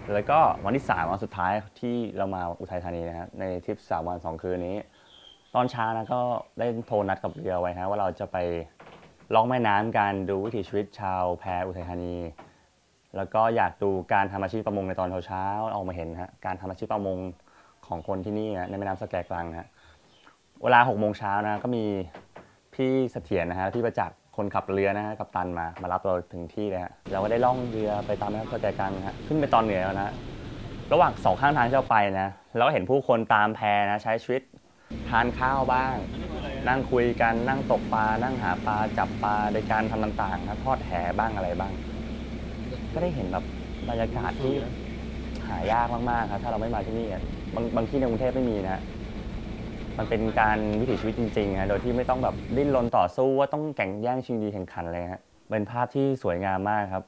แล้วก็วันที่3วันสุดท้ายที่เรามาอุทัยธานีนะฮะในทริป3วัน2คืนนี้ตอนเช้านะก็ได้โทรนัดกับเรือไว้ฮะว่าเราจะไปล่องแม่น้ำกันดูวิถีชีวิตชาวแพอุทัยธานีแล้วก็อยากดูการทำอาชีพประมงในตอนเช้าๆเอามาเห็นฮะการทำอาชีพประมงของคนที่นี่ในแม่น้ำสแกกรังนะฮะเวลา6 โมงเช้านะก็มีพี่เสถียรนะฮะพี่ประจักษ์คนขับเรือนะฮะกัปตันมารับเราถึงที่เลยฮะเราก็ได้ล่องเรือไปตามแม่น้ำสแกกรังนะฮะขึ้นไปตอนเหนือแล้วนะ ระหว่าง2ข้างทางที่เราไปนะเราก็เห็นผู้คนตามแพนะใช้ชีวิตทานข้าวบ้างนั่งคุยกันนั่งตกปลานั่งหาปลาจับปลาในการทำต่างๆนะทอดแหบ้างอะไรบ้างก็ได้เห็นแบบบรรยากาศที่หายากมากๆครับถ้าเราไม่มาที่นี่บางที่ในกรุงเทพไม่มีนะมันเป็นการวิถีชีวิตจริงๆนะโดยที่ไม่ต้องแบบดิ้นรนต่อสู้ว่าต้องแข่งแย่งชิงดีแข่งขันเลยฮะเป็นภาพที่สวยงามมากครับ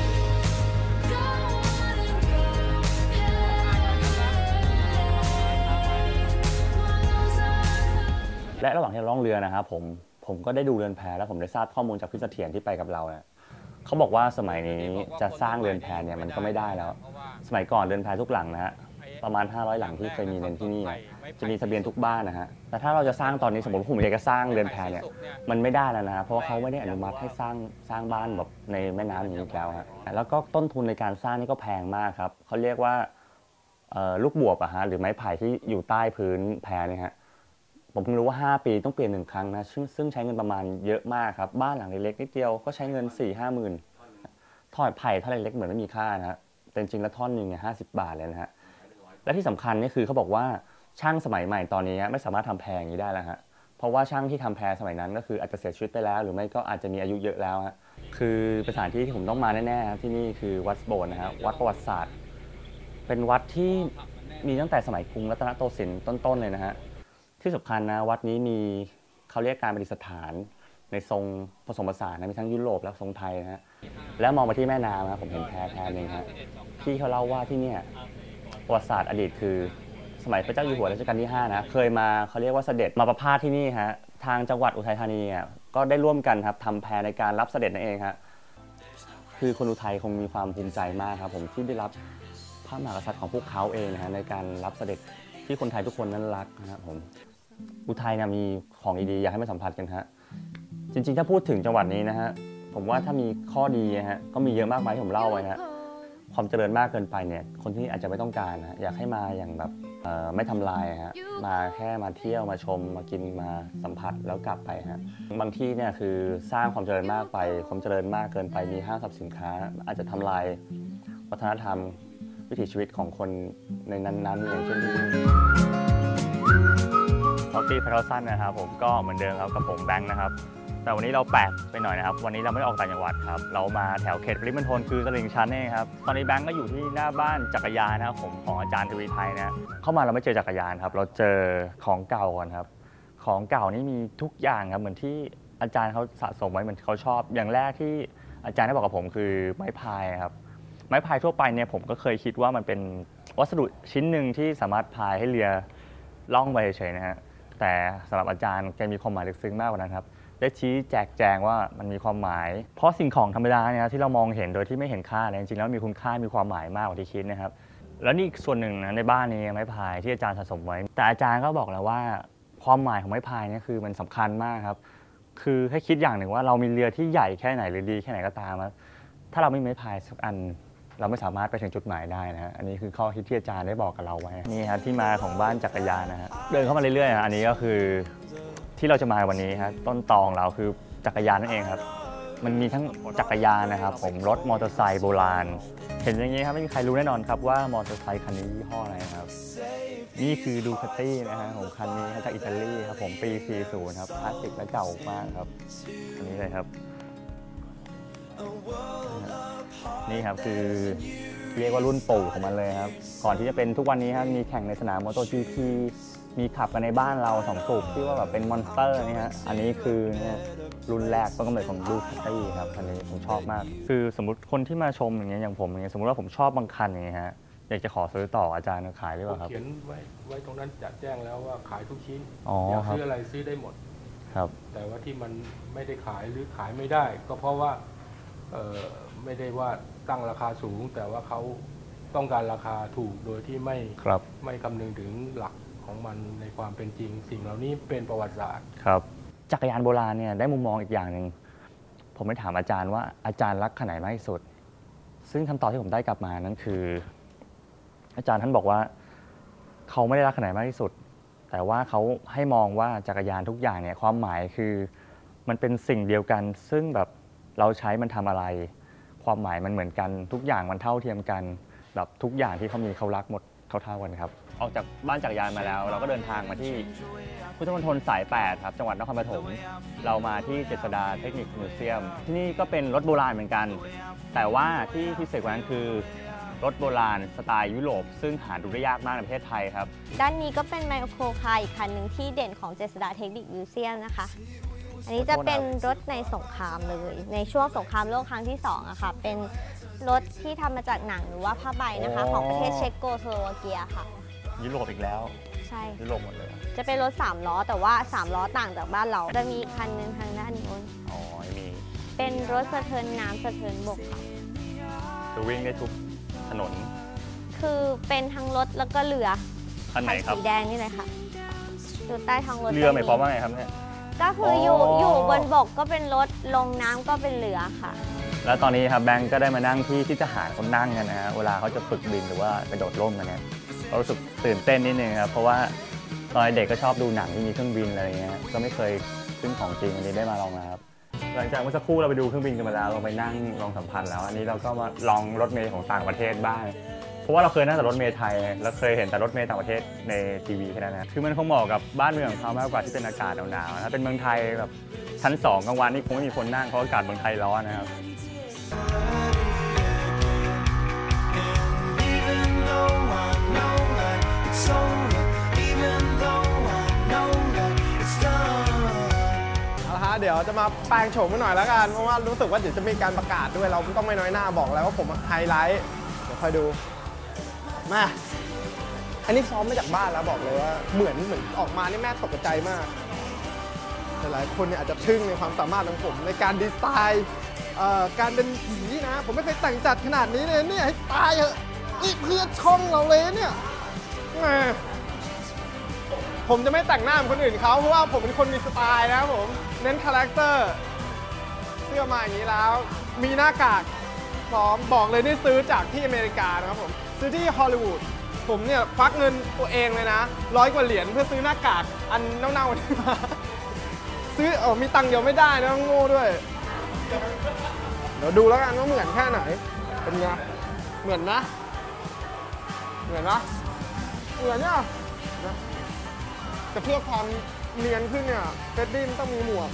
และระหว่างที่เราล่องเรือนะครับผมก็ได้ดูเรือนแพแล้วผมได้ทราบข้อมูลจากพี่เสถียรที่ไปกับเราเนี่ยเขาบอกว่าสมัยนี้จะสร้างเรือนแพเนี่ยมันก็ไม่ได้แล้วสมัยก่อนเรือนแพทุกหลังนะฮะประมาณ500หลังที่เคยมีในที่นี่จะมีทะเบียนทุกบ้านนะฮะแต่ถ้าเราจะสร้างตอนนี้สมมติผมอยากจะสร้างเรือนแพเนี่ยมันไม่ได้แล้วนะเพราะว่าเขาไม่ได้อนุมัติให้สร้างบ้านแบบในแม่น้ำอย่างนี้อีกแล้วฮะแล้วก็ต้นทุนในการสร้างนี่ก็แพงมากครับเขาเรียกว่าลูกบวบอะฮะหรือไม้ไผ่ที่อยู่ใต้พื้นแพเนี่ยฮะ ผมเพิ่งรู้ว่า5 ปีต้องเปลี่ยน1 ครั้งนะซึ่งใช้เงินประมาณเยอะมากครับบ้านหลังเล็กๆนิดเดียวก็ใช้เงิน4-5 หมื่นทอดไผ่ท่อนเล็กๆเหมือนไม่มีค่านะฮะแต่จริงๆแล้วท่อนหนึ่งเนี่ย50 บาทเลยนะฮะและที่สำคัญนี่คือเขาบอกว่าช่างสมัยใหม่ตอนนี้ไม่สามารถทำแพอย่างนี้ได้แล้วฮะเพราะว่าช่างที่ทำแพสมัยนั้นก็คืออาจจะเสียชีวิตไปแล้วหรือไม่ก็อาจจะมีอายุเยอะแล้วฮะคือเป็นสถานที่ที่ผมต้องมาแน่ๆครับที่นี่คือวัดโบสถ์นะฮะวัดประวัติศาสตร์เป็นวัดที่มีตั้งแต่สมัยกรุงรัตนโกสินทร์ต้นๆเลยนะฮะ ที่สำคัญนะวัดนี้มีเขาเรียกการประดิษฐานในทรงผสมผสานนะมีทั้งยุโรปและทรงไทยนะฮะแล้วมองไปที่แม่น้ำนะผมเห็นแพหนึ่งฮะที่เขาเล่าว่าที่เนี่ยประวัติศาสตร์อดีตคือสมัยพระเจ้าอยู่หัวรัชกาลที่5นะเคยมาเขาเรียกว่าเสด็จมาประพาสที่นี่ฮะทางจังหวัดอุทัยธานีก็ได้ร่วมกันครับทำแพในการรับเสด็จนั่นเองฮะคือคนอุทัยคงมีความภูมิใจมากครับผมที่ได้รับพระมหากษัตริย์ของพวกเขาเองนะฮะในการรับเสด็จที่คนไทยทุกคนนั้นรักนะครับผม อุทัยนะมีของดีๆอยากให้มาสัมผัสกันฮะจริงๆถ้าพูดถึงจังหวัดนี้นะฮะผมว่าถ้ามีข้อดีนะฮะก็มีเยอะมากมายที่ผมเล่าไว้ฮะความเจริญมากเกินไปเนี่ยคนที่อาจจะไม่ต้องการนะอยากให้มาอย่างแบบไม่ทำลายฮะมาแค่มาเที่ยวมาชมมากินมาสัมผัสแล้วกลับไปฮะบางที่เนี่ยคือสร้างความเจริญมากไปความเจริญมากเกินไปมีห้างสรรพสินค้าอาจจะทำลายวัฒนธรรมวิถีชีวิตของคนในนั้นๆอย่างเช่นที่ ท็อปปี้พาราสั้นนะครับผมก็เหมือนเดิมครับกับผมแบงค์นะครับแต่วันนี้เราแปลกไปหน่อยนะครับวันนี้เราไม่ออกต่างจังหวัดครับเรามาแถวเขตปริมณฑลคือตลิ่งชันนี่ครับตอนนี้แบงค์ก็อยู่ที่หน้าบ้านจักรยานนะครับผมของอาจารย์ทวีไทยนะเข้ามาเราไม่เจอจักรยานครับเราเจอของเก่าก่อนครับของเก่านี่มีทุกอย่างครับเหมือนที่อาจารย์เขาสะสมไว้เหมือนเขาชอบอย่างแรกที่อาจารย์ได้บอกกับผมคือไม้พายครับไม้พายทั่วไปเนี่ยผมก็เคยคิดว่ามันเป็นวัสดุชิ้นหนึ่งที่สามารถพายให้เรือล่องไปเฉยๆนะฮะ แต่สำหรับอาจารย์แกมีความหมายลึกซึ้งมากกว่านั้นครับได้ชี้แจกแจงว่ามันมีความหมายเพราะสิ่งของธรรมดาเนี่ยที่เรามองเห็นโดยที่ไม่เห็นค่าเนี่ยจริงๆแล้วมีคุณค่ามีความหมายมากกว่าที่คิดนะครับแล้วนี่ส่วนหนึ่งนะในบ้านนี้ไม้พายที่อาจารย์สะสมไว้แต่อาจารย์ก็บอกแล้วว่าความหมายของไม้พายเนี่ยคือมันสำคัญมากครับคือให้คิดอย่างหนึ่งว่าเรามีเรือที่ใหญ่แค่ไหนหรือดีแค่ไหนก็ตามถ้าเราไม่มีไม้พายสักอันเราไม่สามารถไปถึงจุดหมายได้นะฮะอันนี้คือข้อคิดที่อาจารย์ได้บอกกับเราไว้นี่ครับที่มาของบ้านจักรยานนะฮะเดินเข้ามาเรื่อยๆอันนี้ก็คือที่เราจะมาวันนี้ครับต้นตอของเราคือจักรยานนั่นเองครับมันมีทั้งจักรยานนะครับผมรถมอเตอร์ไซค์โบราณเห็นอย่างนี้ครับไม่มีใครรู้แน่นอนครับว่ามอเตอร์ไซค์คันนี้ยี่ห้ออะไรครับนี่คือดูคาตี้นะฮะของคันนี้จากอิตาลีครับผมปี 40 ครับคลาสสิกและเก่ามากครับอันนี้เลยครับ นี่ครับคือเรียกว่ารุ่นปู่ของมันเลยครับก่อนที่จะเป็นทุกวันนี้ครับมีแข่งในสนามมอเตอร์จีพีมีขับกันในบ้านเรา2 สูบที่ว่าแบบเป็นมอนสเตอร์นี่ฮะอันนี้คือเนี่ยรุ่นแรกต้นกำเนิดของดูคาตี้ครับคันนี้ผมชอบมากคือสมมติคนที่มาชมอย่างเงี้ยอย่างผมอย่างเงี้ยสมมติว่าผมชอบบางคันอย่างเงี้ยฮะอยากจะขอซื้อต่ออาจารย์ขายหรือเปล่าครับเขียนไว้ตรงนั้นจะแจ้งแล้วว่าขายทุกชิ้นอ๋ออยากครับซื้ออะไรซื้อได้หมดครับแต่ว่าที่มันไม่ได้ขายหรือขายไม่ได้ก็เพราะว่าไม่ได้ว่าตั้งราคาสูงแต่ว่าเขาต้องการราคาถูกโดยที่ครับไม่คำนึงถึงหลักของมันในความเป็นจริง สิ่งเหล่านี้เป็นประวัติศาสตร์ครับจักรยานโบราณเนี่ยได้มุมมองอีกอย่างหนึ่งผมไปถามอาจารย์ว่าอาจารย์รักคันไหนมากที่สุดซึ่งคำตอบที่ผมได้กลับมานั้นคือ อาจารย์ท่านบอกว่าเขาไม่ได้รักคันไหนมากที่สุด แต่ว่าเขาให้มองว่าจักรยานทุกอย่างเนี่ยความหมายคือมันเป็นสิ่งเดียวกัน ซึ่งแบบเราใช้มันทำอะไร ความหมายมันเหมือนกันทุกอย่างมันเท่าเทียมกันแบบทุกอย่างที่เขามีเขารักหมดเท่าๆกันครับออกจากบ้านจักรยานมาแล้ว เราก็เดินทางมาที่พุทธมณฑลสาย 8 ครับจังหวัดนครปฐมเรามาที่เจษฎาเทคนิคมิวเซียมที่นี่ก็เป็นรถโบราณเหมือนกัน แต่ว่าที่พิเศษกว่านั้นคือรถโบราณสไตล์ยุโรปซึ่งหาดูได้ยากมากในประเทศไทยครับด้านนี้ก็เป็นไมโครคาร์อีกคันหนึ่งที่เด่นของเจษฎาเทคนิคมิวเซียมนะคะอันนี้จะเป็นรถในสงครามเลยในช่วงสงครามโลกครั้งที่2อะค่ะเป็นรถที่ทำมาจากหนังหรือว่าผ้าใบนะคะของประเทศเช็กโกสโลวาเกียค่ะยุโรปอีกแล้วใช่ยุโรปหมดเลยจะเป็นรถ3ล้อแต่ว่า3ล้อต่างจากบ้านเราจะมีอีกคันนึงทางด้านนู้นอ๋อมีเป็นรถสะเทินน้ำสะเทินบกค่ะคือวิ่งได้ทุกถนนคือเป็นทั้งรถแล้วก็เรือคันไหนครับสีแดงนี่เลยค่ะอยู่ใต้ท้องรถเรือหมายความว่าไงครับเนี่ยก็คืออยู่บนบกก็เป็นรถลงน้ำก็เป็นเรือค่ะแล้วตอนนี้ครับแบงก์ก็ได้มานั่งที่ทหารเขานั่งกันนะฮะเวลาเขาจะฝึกบินหรือว่าไปโดดร่มกันเนี่ยเรารู้สึกตื่นเต้นนิดนึงครับเพราะว่าตอนเด็กก็ชอบดูหนังที่มีเครื่องบินอะไรเงี้ยก็ไม่เคยขึ้นของจริงอันนี้ได้มาลองนะครับหลังจากเมื่อสักครู่เราไปดูเครื่องบินกันมาแล้วเราไปนั่งลองสัมผัสแล้วอันนี้เราก็มาลองรถเมล์ของต่างประเทศบ้างเพราะว่าเราเคยนั่งแต่รถเมล์ไทยแล้วเคยเห็นแต่รถเมล์ต่างประเทศในทีวีแค่นั้นนะคือมันคงเหมาะกับบ้านเมืองของเขามากกว่าที่เป็นอากาศหนาวๆถ้าเป็นเมืองไทยแบบชั้น2กลางวันนี่คงไม่มีคนนั่งเพราะอากาศเมืองไทยร้อนนะครับเดี๋ยวจะมาแปลงโฉมกันหน่อยแล้วกันเพราะว่ารู้สึกว่าเดี๋ยวจะมีการประกาศด้วยเราต้องไม่น้อยหน้าบอกแล้วว่าผมไฮไลท์เดี๋ยวคอยดูมาอันนี้ซ้อมมาจากบ้านแล้วบอกเลยว่าเหมือนออกมานี่แม่ตกใจมากหลายคนเนี่ยอาจจะทึ่งในความสามารถของผมในการดีไซน์การเป็นผีนะผมไม่เคยแต่งจัดขนาดนี้เลยเนี่ยให้ตายเถอะนี่เพื่อช่องเราเลยเนี่ยผมจะไม่แต่งหน้าเหมือนคนอื่นเขาเพราะว่าผมเป็นคนมีสไตล์นะครับผมเน้นคาแรคเตอร์เสื้อมาอย่างนี้แล้วมีหน้ากากพร้อมบอกเลยนี่ซื้อจากที่อเมริกานะครับผมซื้อที่ฮอลลีวูดผมเนี่ยควักเงินตัวเองเลยนะ100 กว่าเหรียญเพื่อซื้อหน้ากากอันเน่าๆนี้มาซื้อมีตังค์เดียวไม่ได้นะโง่ด้วยเดี๋ยวดูแล้วกันว่าเหมือนแค่ไหนเป็นไงเหมือนนะเหมือนนะเหมือนเนี่ยแต่เพื่อความเนียนขึ้นเนี่ยเฟรดดี้ต้องมีหมวก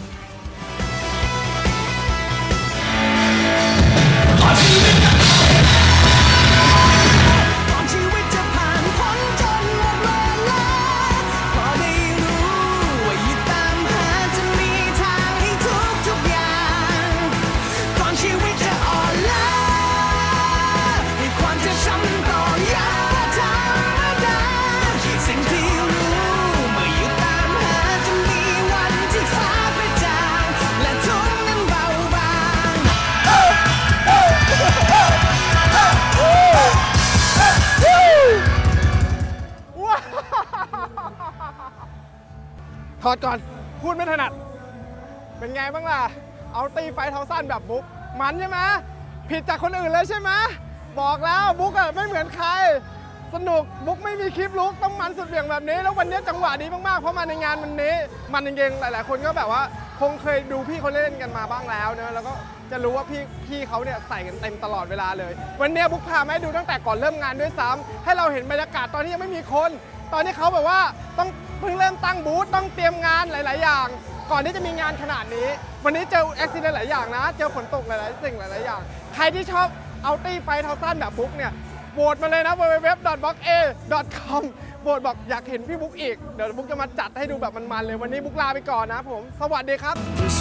ถอดก่อนพูดไม่ถนัดเป็นไงบ้างล่ะเอาตีไฟเท้าสั้นแบบบุ๊กมันใช่ไหมผิดจากคนอื่นเลยใช่ไหมบอกแล้วบุ๊กอะไม่เหมือนใครสนุกบุ๊กไม่มีคลิปลุกต้องมันสุดเหวี่ยงแบบนี้แล้ววันนี้จังหวะดีมากๆเพราะมาในงานวันนี้มันจริงๆหลายๆคนก็แบบว่าคงเคยดูพี่เขาเล่นกันมาบ้างแล้วเนอะแล้วก็จะรู้ว่าพี่เขาเนี่ยใส่กันเต็มตลอดเวลาเลยวันนี้บุ๊กพามาให้ดูตั้งแต่ก่อนเริ่มงานด้วยซ้ำให้เราเห็นบรรยากาศตอนที่ยังไม่มีคนตอนที่เขาแบบว่าต้องเพิ่งเริ่มตั้งบูธต้องเตรียมงานหลายๆอย่างก่อนที่จะมีงานขนาดนี้วันนี้เจออุบิเหตุหลายอย่างนะเจอฝนตกหลายๆสิ่งหลายๆอย่างใครที่ชอบเอาตี้ไฟเท้าสั้นแบบบุ๊กเนี่ยโหวตมาเลยนะ www.boxa.com โหวตบอกอยากเห็นพี่บุ๊กอีกเดี๋ยวบุ๊กจะมาจัดให้ดูแบบมันๆเลยวันนี้บุ๊กลาไปก่อนนะผมสวัสดีครับ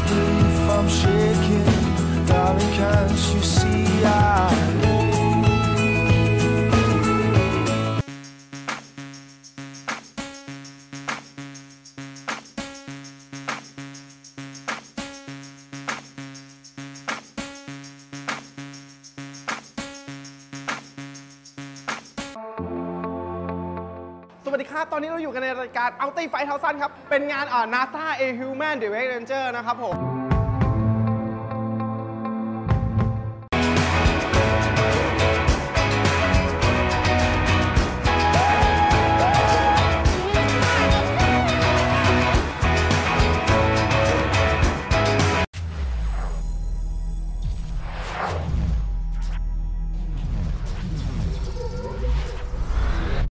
Darling, can't you see วัสดีครับ ตอนนี้เราอยู่กันในรายการ Ulti 5000 ครับ เป็นงานNASA A Human Direct Ranger นะครับผม